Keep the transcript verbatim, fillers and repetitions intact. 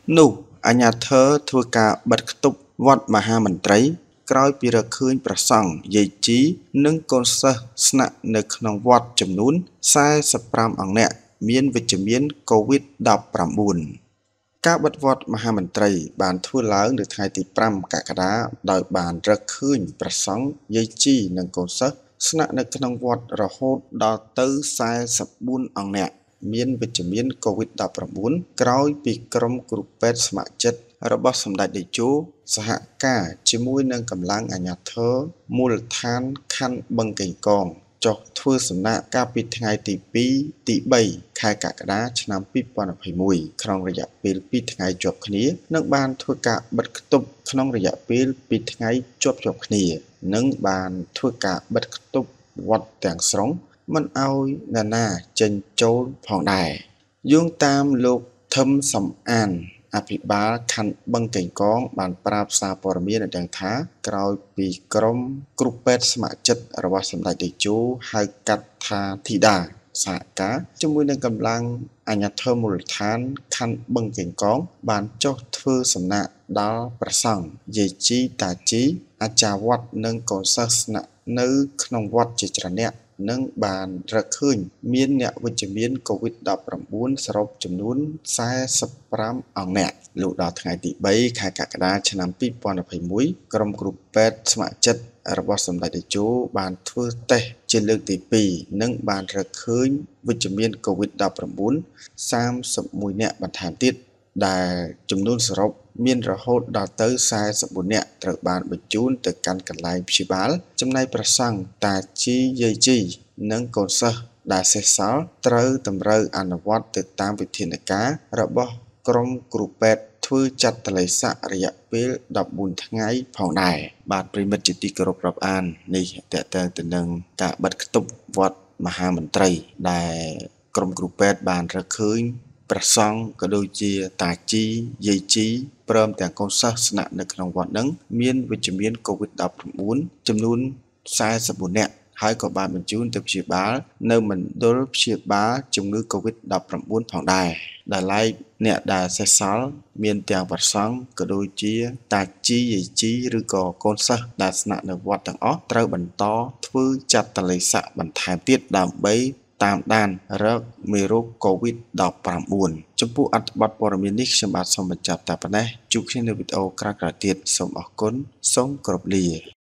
នោះអាជ្ញាធរធ្វើការបិទគប់វត្តមហាមន្ត្រីក្រោយពីរកឃើញព្រះសង្ឃយាយជីនិងកូនសិស្សស្នាក់នៅក្នុងវត្តចំនួនសែសិបប្រាំអង្គនាក់មានវិជ្ជមានកូវីដ ដប់ប្រាំបួន ការបិទវត្តមហាមន្ត្រីបានធ្វើឡើងនៅថ្ងៃទីប្រាំកក្កដាដោយបានរកឃើញព្រះសង្ឃយាយជីនិងកូនសិស្សស្នាក់នៅក្នុងវត្តរហូតដល់ទៅសែសិបបួនអង្គនាក់មានវិជ្ជមានកូវីដ ដប់ប្រាំបួន ក្រោយពីក្រុមគ្រូពេទ្យស្ម័គ្រចិត្តរបស់សម្ដេចតេជោសហការជាមួយនឹងកម្លាំងអាជ្ញាធរមូលដ្ឋានខណ្ឌបឹងកេងកងចុះធ្វើសំណាក់កាលពីថ្ងៃទីពីរទីបីខែកក្កដាឆ្នាំពីរពាន់ยี่สิบเอ็ดក្នុងរយៈពេលពីរថ្ងៃជាប់គ្នានិងបានធ្វើការបិទគប់ក្នុងរយៈពេលពីរថ្ងៃជាប់ជាប់គ្នានិងបានធ្វើការបិទគប់វត្តទាំងស្រុងមិនឲ្យនរណាចេញចូលផងដែរយោងតាមលោកធឹមសំអានអភិបាលខណ្ឌបឹងកេងកងបានប្រាប់សារព័ត៌មានដឹងថាក្រោយពីក្រុមគ្រូពេទ្យស្ម័គ្រចិត្តរបស់សម្ដេចតេជោហៅកាត់ថាធីតាសហការជាមួយនឹងកម្លាំងអាជ្ញាធរមូលដ្ឋានខណ្ឌបឹងកេងកងបានចុះធ្វើសំណាក់ដល់ព្រះសង្ឃយាយជីតាជីអាចារ្យវត្តនិងកូនសិស្សស្នាក់នៅក្នុងវត្តជាច្រើនអ្នកនិងបានរកឃើញមានអ្នកវិជ្ជមានកូវីដ ដប់ប្រាំបួន សរុបចំនួនសែសិបប្រាំអង្គនាក់លុះដល់ថ្ងៃទីបីខែកក្កដាឆ្នាំពីរពាន់ยี่สิบเอ็ดក្រុមគ្រូពេទ្យស្ម័គ្រចិត្តរបស់សម្ដេចតេជោបានធ្វើតេស្តជាលើកទីពីរនិងបានរកឃើញវិជ្ជមានកូវីដ ដប់ប្រាំបួន សាមសិបមួយនាក់បន្ថែមទៀតដែលចំនួនសរុបមានរហូតដល់ទៅសែសិបបួននាក់ត្រូវបានបញ្ជូនទៅកាន់កន្លែងព្យាបាលចំណែកព្រះសង្ឃតាជីយាយជីនិងកូនសិស្សដែលសេសសល់ត្រូវតម្រូវអនុវត្តទៅតាមវិធានការរបស់ក្រុមគ្រូពេទ្យធ្វើចាត់តលេស័ករយៈពេលដប់បួនថ្ងៃផងដែរបាទប្រិមិត្តជាទីគោរពរាប់អាននេះតេតើទៅនឹងការបិទគប់វត្តមហាមន្ត្រីដែលក្រុមគ្រូពេទ្យបានរកឃើញព្រះសង្ឃក៏ដូចជាតាជីយាយជីព្រមទាំងកូនសិស្សស្នាក់នៅក្នុងវត្តនឹងមានវិជ្ជមានកូវីដ ដប់ប្រាំបួន ចំនួនសែសិបបួននាក់ហើយក៏បានបញ្ជូនទៅព្យាបាលនៅមណ្ឌលព្យាបាលជំងឺកូវីដ ដប់ប្រាំបួន ផងដែរដែលឡែកអ្នកដែលសេសសល់មានទាំងព្រះសង្ឃក៏ដូចជាតាជីយាយជីឬក៏កូនសិស្សដែលស្នាក់នៅវត្តទាំងអស់ត្រូវបន្តធ្វើចាត់តលេស័កបន្ថែមទៀតដើម្បីតាមដានរកមេរោគកូវីដ ដប់ប្រាំបួន ចំពោះអត្ថបទព័ត៌មាននេះខ្ញុំបាទសូមបញ្ចប់តែប៉ុណ្ណេះជួបគ្នានៅវីដេអូក្រោយៗទៀតសូមអរគុណសូមគោរពលា